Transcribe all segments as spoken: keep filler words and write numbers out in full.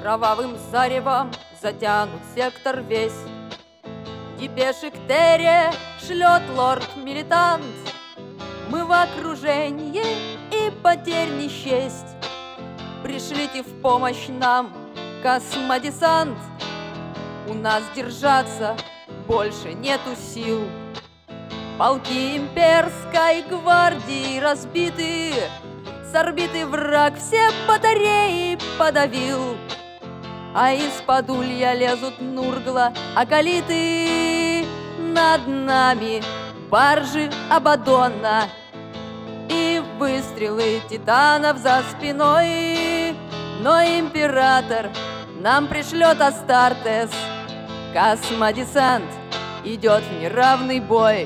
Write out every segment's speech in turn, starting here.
Кровавым заревом затянут сектор весь. Депеши к Терре шлет лорд-милитант. Мы в окружении и потерь не счесть. Пришлите в помощь нам космодесант. У нас держаться больше нету сил. Полки имперской гвардии разбиты, с орбиты враг все батареи подавил. А из-под улья лезут Нургла, акалиты. Над нами баржи Абаддона и выстрелы титанов за спиной. Но император нам пришлет Астартес. Космодесант идет в неравный бой.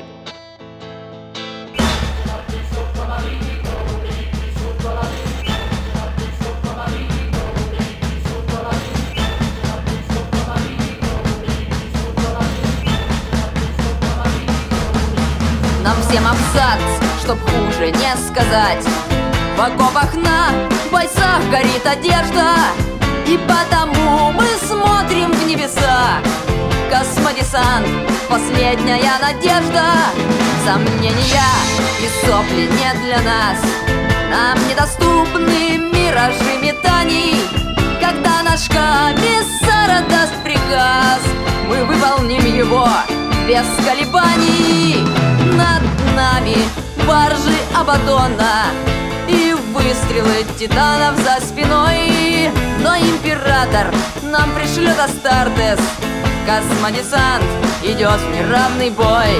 Нам всем абзац, чтоб хуже не сказать. В окопах на бойцах горит одежда, и потому мы смотрим в небеса. Космодесант, последняя надежда. Сомнения и сопли не для нас. Нам недоступны миражи метаний. Когда наш комиссар отдаст приказ, мы выполним его без колебаний. Над нами баржи Абаддона и выстрелы титанов за спиной. Но император нам пришлет Астартес. Космодесант идет в неравный бой.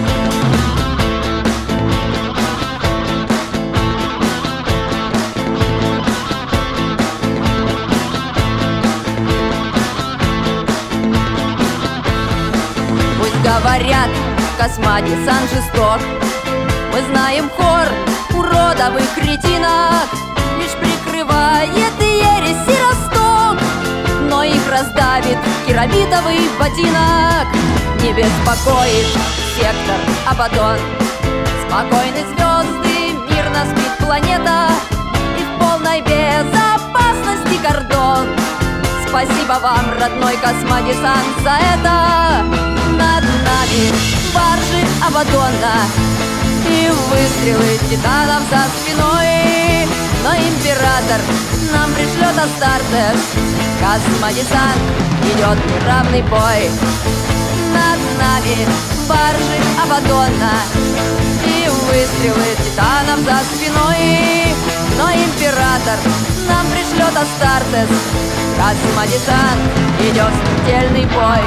Пусть говорят, космодесант жесток, мы знаем хор уродовых кретинок. Лишь прикрывает ереси Росток, но их раздавит керамитовый ботинок. Не беспокоит сектор Абаддон. Спокойны звезды, мирно спит планета, и в полной безопасности кордон. Спасибо вам, родной космодесант, за это. Над нами баржи Абаддона и выстрелы титанов за спиной. Но император нам пришлет Астартес. Космодесант идет в неравный бой. Над нами баржи Абаддона и выстрелы титанов за спиной. Но император нам пришлет Астартес. Космодесант идет в смертельный бой.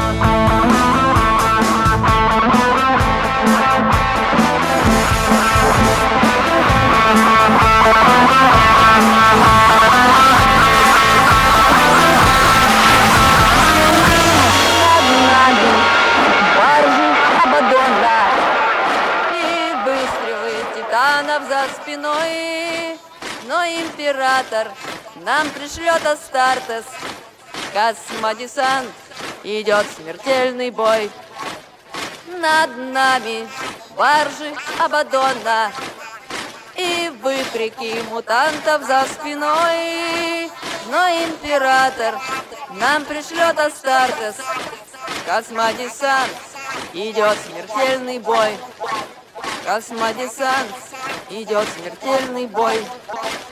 За спиной, но император нам пришлет Астартес. Космодесант идет в смертельный бой. Над нами баржи Абаддона и выкрики мутантов за спиной. Но император нам пришлет Астартес. Космодесант идет в смертельный бой. Космодесант идет в смертельный бой.